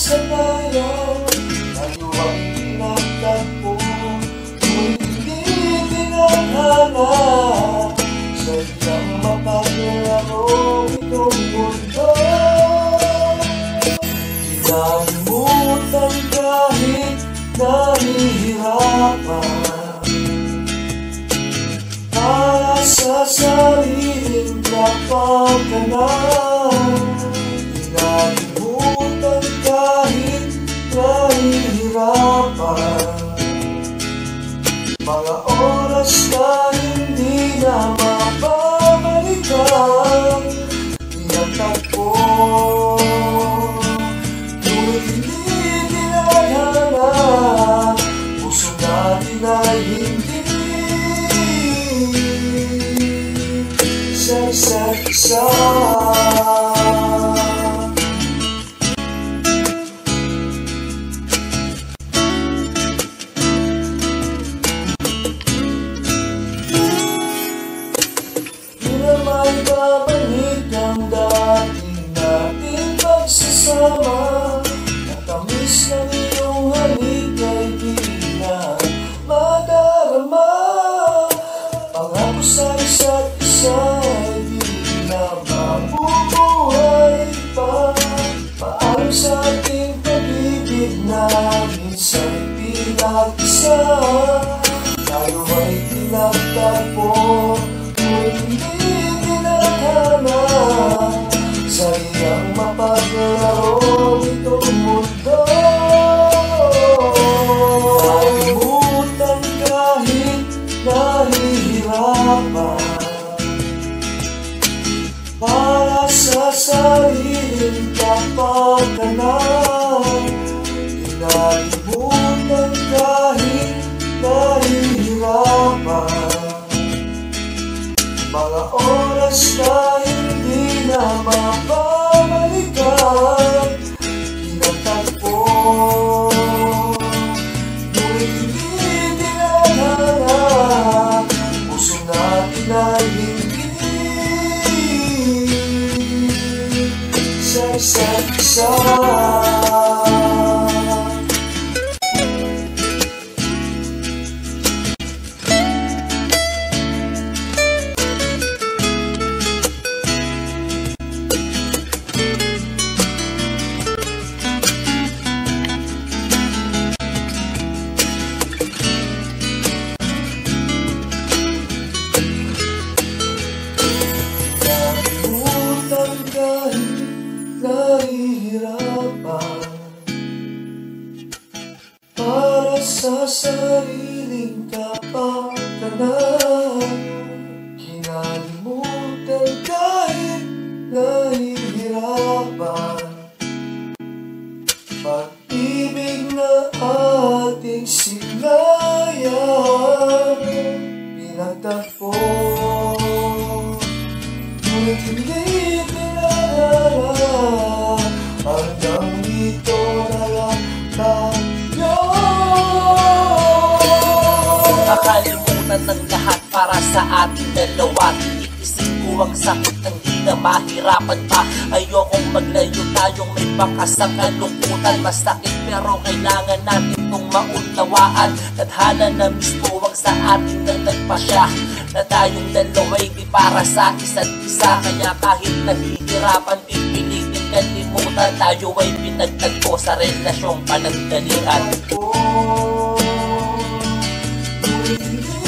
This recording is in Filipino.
sanayan, tayo ay pinagtagpo. Ngunit hindi tinadhana, sadyang mapaglaro itong mundo. Kinalimutan kahit nahihirapan, para sa sariling kapakanan. Kinalimutan kahit nahihirapan, mga oras na hindi na mababalikan. Tinatagpo, ngunit hindi dinadhana, puso natin ay hindi sa isa't isa. May babalik ang dating nating pagsasama. Natamis ng iyong halik ay di na madarama. Pangako sa isa't isa ay di na mabubuhay pa. Paalam sa ating pag-ibig na minsa'y pinag-isa. Tayo ay pinagtagpo, hindi dinadhana, sayang mapaglaro itong mundo. Kalimutan kahit nahihirapan, para sa sariling kapakanan. Kinalimutan kahit nahihirapan, mga oras na hindi na mababalikan. Tinatagpo, ngunit hindi dinadhana, puso natin ay hindi sa isa't isa. Nahihirapan, para sa sariling kapakanan. Kinalimutan kahit nahihirapan, pag-ibig na ating sinayan. Pinagtagpo, ngunit hindi hanggang dito na lang tayo. Nakalimutan ng lahat para sa ating dalawa. Iisip ko ang sakit ng di na mahirapan pa. Ayokong maglayo tayong may bakas sa kalungkutan. Masakit pero kailangan natin itong maunawaan. Tadhana na mismo ang sa atin na nagpasya, na tayong dalawa'y di para sa isa't isa. Kaya kahit nahihirapan, pipilitin kalimutan. Tayo ay pinagtagpo sa relasyong panagdalian.